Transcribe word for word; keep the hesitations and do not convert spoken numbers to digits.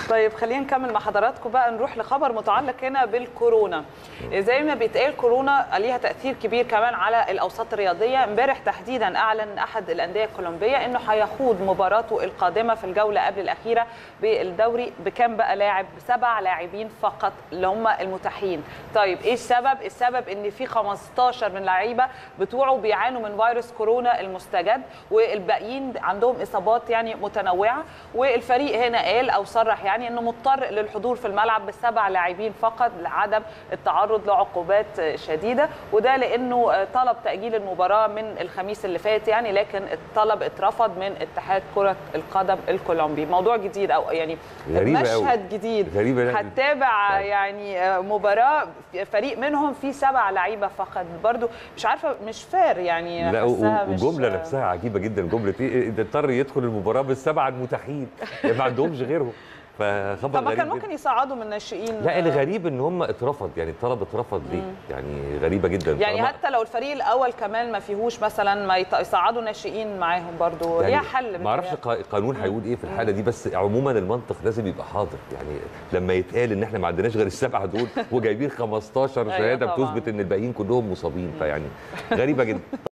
طيب خلينا نكمل مع حضراتكم بقى، نروح لخبر متعلق هنا بالكورونا. زي ما بيتقال كورونا ليها تأثير كبير كمان على الأوساط الرياضية. امبارح تحديدا أعلن أحد الأندية الكولومبية إنه هيخوض مباراته القادمة في الجولة قبل الأخيرة بالدوري بكام بقى لاعب؟ بسبع لاعبين فقط اللي هم المتاحين. طيب إيه السبب؟ السبب إن في خمستاشر من اللعيبة بتوعه بيعانوا من فيروس كورونا المستجد، والباقيين عندهم إصابات يعني متنوعة. والفريق هنا قال أو صرح يعني انه مضطر للحضور في الملعب بسبع لاعبين فقط لعدم التعرض لعقوبات شديده، وده لانه طلب تاجيل المباراه من الخميس اللي فات يعني، لكن الطلب اترفض من اتحاد كره القدم الكولومبي. موضوع جديد او يعني مشهد أوي. جديد غريبه. هتتابع يعني مباراه فريق منهم فيه سبع لعيبه فقط، برضو مش عارفه مش فير يعني. لا والجمله نفسها عجيبه جدا، جمله ايه ده اضطر يدخل المباراه بالسبعه المتاحين يعني ما عندهمش غيرهم. فخبر طب كان ممكن يصعدوا من الناشئين. لا الغريب ان هم اترفض يعني، الطلب اترفض ليه؟ يعني غريبه جدا يعني حتى لو الفريق الاول كمان ما فيهوش مثلا ما يصعدوا ناشئين معاهم برضو يعني ليها حل. ما اعرفش القانون هيقول ايه في الحاله دي، بس عموما المنطق لازم يبقى حاضر يعني. لما يتقال ان احنا ما عندناش غير السبعه دول وجايبين خمستاشر شهاده بتثبت ان الباقيين كلهم مصابين، فيعني غريبه جدا.